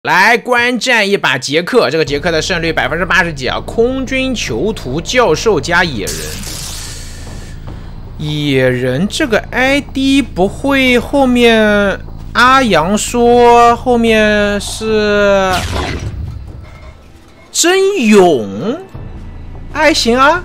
来观战一把捷克，这个捷克的胜率80%几啊！空军囚徒教授加野人，野人这个 ID 不会后面阿阳说后面是真勇，还行啊。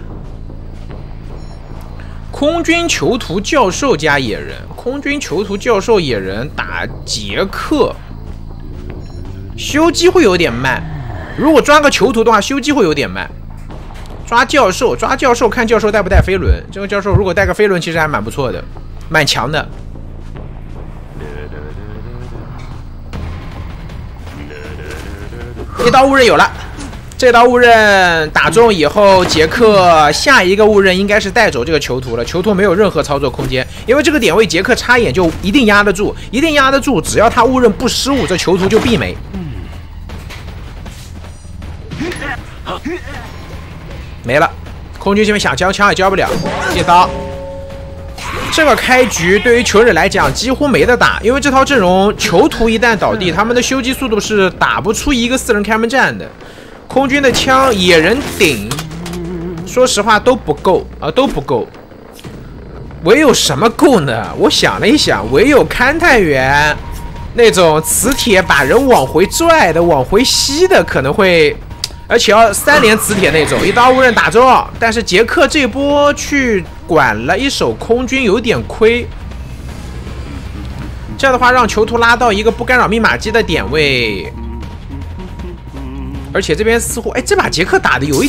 空军囚徒教授加野人，空军囚徒教授野人打捷克。 修机会有点慢，如果抓个囚徒的话，修机会有点慢。抓教授看教授带不带飞轮。这个教授如果带个飞轮，其实还蛮不错的，蛮强的。一刀误刃有了，这刀误刃打中以后，捷克下一个误刃应该是带走这个囚徒了。囚徒没有任何操作空间，因为这个点位捷克插眼就一定压得住，一定压得住。只要他误刃不失误，这囚徒就必没。 没了，空军这边想交枪也交不了，一刀。这个开局对于求忍来讲几乎没得打，因为这套阵容囚徒一旦倒地，他们的修机速度是打不出一个4人开门战的。空军的枪、野人顶，说实话都不够啊，都不够。唯有什么够呢？我想了一想，唯有勘探员那种磁铁把人往回拽的、往回吸的可能会。 而且要3连磁铁那种，一刀误刃打中。但是捷克这波去管了一手空军有点亏，这样的话让囚徒拉到一个不干扰密码机的点位，而且这边似乎，哎，这把捷克打的有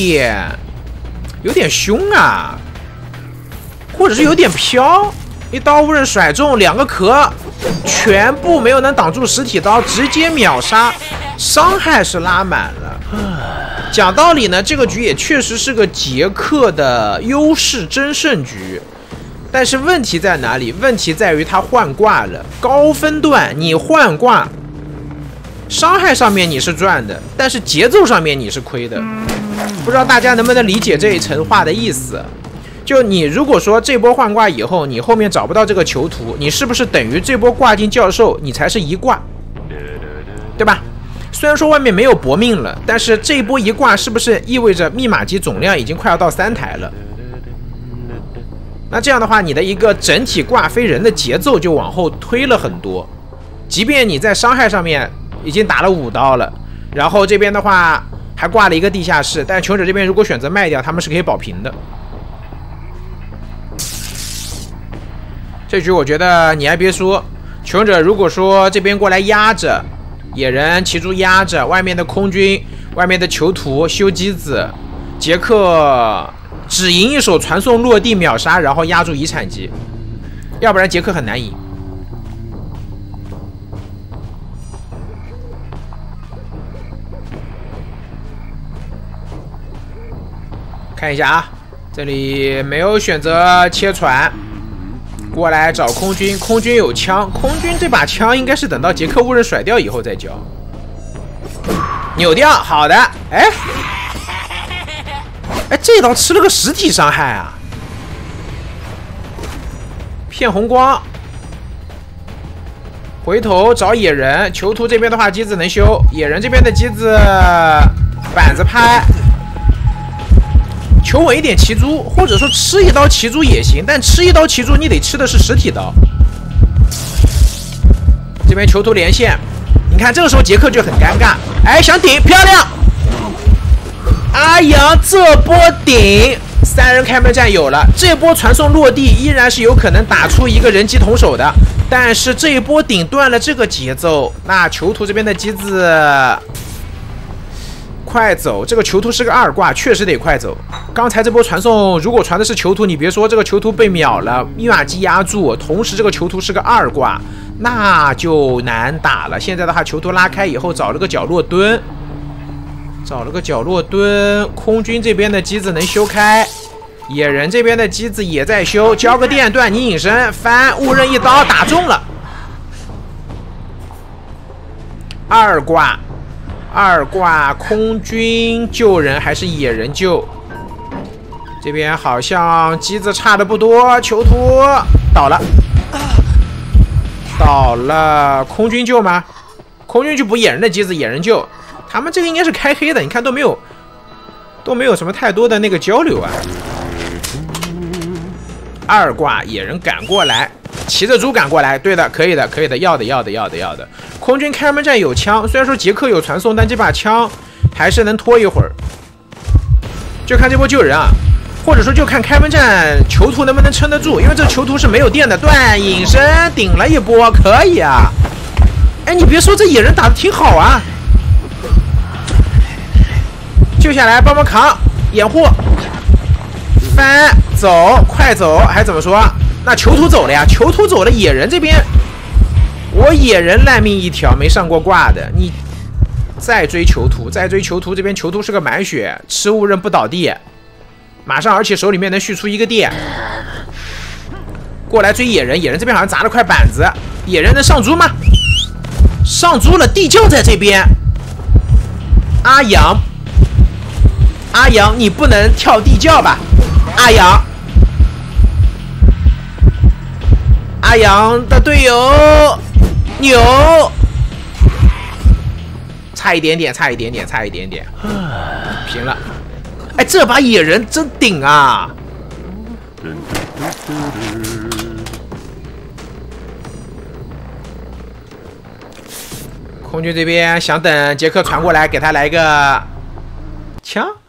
点凶啊，或者是有点飘。一刀误刃甩中2个壳，全部没有能挡住实体刀，直接秒杀，伤害是拉满了。 讲道理呢，这个局也确实是个捷克的优势争胜局，但是问题在哪里？问题在于他换挂了，高分段你换挂，伤害上面你是赚的，但是节奏上面你是亏的。不知道大家能不能理解这一层话的意思？就你如果说这波换挂以后，你后面找不到这个囚徒，你是不是等于这波挂进教授，你才是一挂，对吧？ 虽然说外面没有搏命了，但是这一波一挂是不是意味着密码机总量已经快要到3台了？那这样的话，你的一个整体挂飞人的节奏就往后推了很多。即便你在伤害上面已经打了5刀了，然后这边的话还挂了一个地下室，但求者这边如果选择卖掉，他们是可以保平的。这局我觉得你还别说，求者如果说这边过来压着。 野人骑猪压着外面的空军，外面的囚徒修机子，捷克只赢一手传送落地秒杀，然后压住遗产机，要不然捷克很难赢。看一下啊，这里没有选择切船。 过来找空军，空军有枪，空军这把枪应该是等到捷克误刃甩掉以后再交。扭掉，好的，哎，这刀吃了个实体伤害啊！骗红光，回头找野人，囚徒这边的话机子能修，野人这边的机子板子拍。 求稳一点骑猪，或者说吃一刀骑猪也行，但吃一刀骑猪你得吃的是实体刀。这边囚徒连线，你看这个时候捷克就很尴尬，哎，想顶，漂亮！阿阳这波顶，3人开门战有了，这波传送落地依然是有可能打出一个人机同手的，但是这一波顶断了这个节奏，那囚徒这边的机子。 快走！这个囚徒是个2挂，确实得快走。刚才这波传送，如果传的是囚徒，你别说这个囚徒被秒了，密码机压住，同时这个囚徒是个2挂，那就难打了。现在的话，囚徒拉开以后，找了个角落蹲，空军这边的机子能修开，野人这边的机子也在修，交个电断你隐身，翻误刃一刀打中了，2挂。 2挂空军救人还是野人救？这边好像机子差的不多，囚徒倒了，空军救吗？ 空军去补野人的机子，野人救。他们这个应该是开黑的，你看都没有什么太多的那个交流啊。二挂野人赶过来，骑着猪赶过来，对的，可以的，可以的，要的。空军开门战有枪，虽然说杰克有传送，但这把枪还是能拖一会儿。就看这波救人啊，或者说就看开门战囚徒能不能撑得住，因为这囚徒是没有电的。断隐身顶了一波，可以啊。哎，你别说，这野人打得挺好啊。救下来，帮忙扛，掩护，翻走，快走，还怎么说？那囚徒走了呀，囚徒走了，野人这边，我野人烂命一条，没上过挂的，你再追囚徒，这边囚徒是个满血，吃误刃不倒地，马上，而且手里面能续出一个电，过来追野人，野人这边好像砸了块板子，野人能上猪吗？上猪了，地窖在这边，阿阳，你不能跳地窖吧？阿阳的队友牛，差一点点，平了。哎，这把野人真顶啊！空军这边想等杰克传过来，给他来个枪。